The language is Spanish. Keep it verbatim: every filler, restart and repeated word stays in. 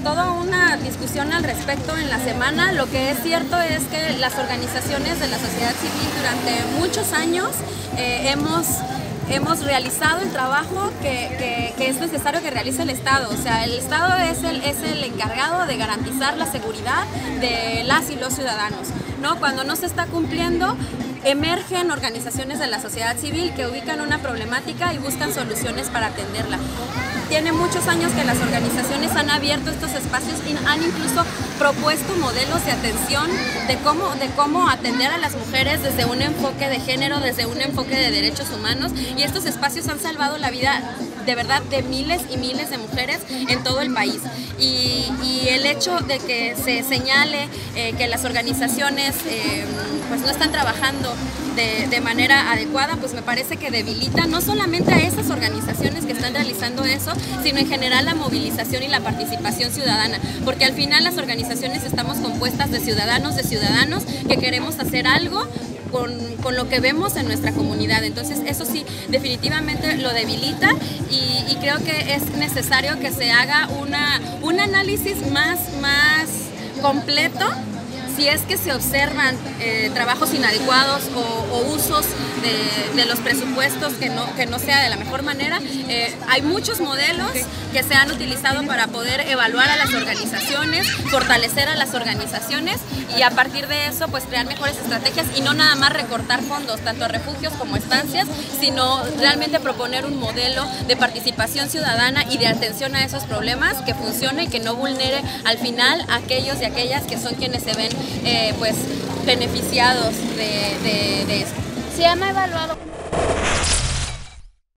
toda una discusión al respecto en la semana. Lo que es cierto es que las organizaciones de la sociedad civil durante muchos años eh, hemos... hemos realizado el trabajo que, que, que es necesario que realice el Estado. O sea, el Estado es el, es el encargado de garantizar la seguridad de las y los ciudadanos, ¿no? Cuando no se está cumpliendo, emergen organizaciones de la sociedad civil que ubican una problemática y buscan soluciones para atenderla. Tiene muchos años que las organizaciones han abierto estos espacios y han incluso propuesto modelos de atención de cómo, de cómo atender a las mujeres desde un enfoque de género, desde un enfoque de derechos humanos, y estos espacios han salvado la vida de verdad de miles y miles de mujeres en todo el país. Y, y el hecho de que se señale eh, que las organizaciones eh, pues no están trabajando de, de manera adecuada, pues me parece que debilita no solamente a esas organizaciones que están realizando eso, sino en general la movilización y la participación ciudadana, porque al final las organizaciones estamos compuestas de ciudadanos, de ciudadanos que queremos hacer algo Con, con lo que vemos en nuestra comunidad. Entonces eso sí, definitivamente lo debilita, y, y creo que es necesario que se haga una, un análisis más, más completo si es que se observan eh, trabajos inadecuados o, o usos de, de los presupuestos que no, que no sea de la mejor manera. Eh, hay muchos modelos que se han utilizado para poder evaluar a las organizaciones, fortalecer a las organizaciones y a partir de eso pues crear mejores estrategias y no nada más recortar fondos, tanto a refugios como estancias, sino realmente proponer un modelo de participación ciudadana y de atención a esos problemas que funcione y que no vulnere al final a aquellos y aquellas que son quienes se ven Eh, pues beneficiados de, de, de esto. ¿Se han evaluado